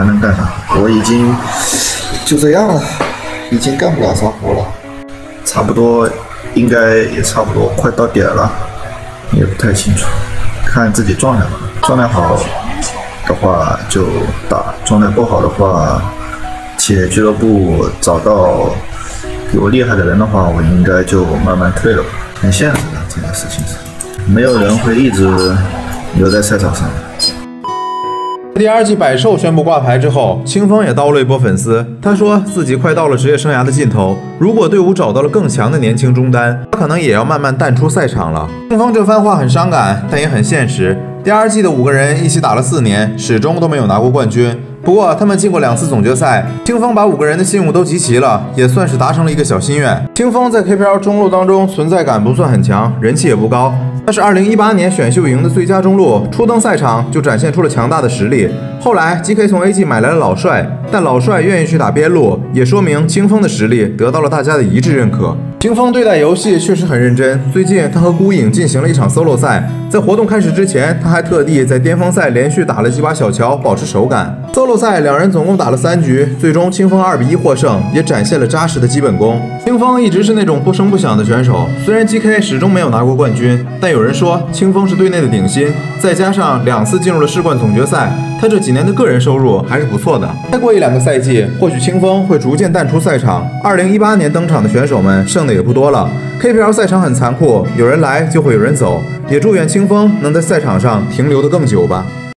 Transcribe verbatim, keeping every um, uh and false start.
还能干啥？我已经就这样了，已经干不了啥活了，差不多应该也差不多快到点了，也不太清楚，看自己状态吧。状态好的话就打，状态不好的话，且俱乐部找到比我厉害的人的话，我应该就慢慢退了吧。很现实的这件事情是，没有人会一直留在赛场上。 第二季百兽宣布挂牌之后，清风也叨了一波粉丝。他说自己快到了职业生涯的尽头，如果队伍找到了更强的年轻中单，他可能也要慢慢淡出赛场了。清风这番话很伤感，但也很现实。第二季的五个人一起打了四年，始终都没有拿过冠军。不过他们进过两次总决赛，清风把五个人的信物都集齐了，也算是达成了一个小心愿。清风在 K P L 中路当中存在感不算很强，人气也不高。他是二零一八年选秀营的最佳中路，初登赛场就展现出了强大的实力。后来 G K 从 A G 买来了老帅，但老帅愿意去打边路，也说明清风的实力得到了大家的一致认可。清风对待游戏确实很认真，最近他和孤影进行了一场 solo 赛，在活动开始之前，他还特地在巅峰赛连续打了几把小乔，保持手感。solo 赛两人总共打了三局，最终清风二比一获胜，也展现了扎实的基本功。清风一直是那种不声不响的选手，虽然 G K 始终没有拿过冠军，但有人说清风是队内的顶薪，再加上两次进入了世冠总决赛，他这几年的个人收入还是不错的。再过一两个赛季，或许清风会逐渐淡出赛场。二零一八年登场的选手们剩的也不多了。K P L 赛场很残酷，有人来就会有人走，也祝愿清风能在赛场上停留得更久吧。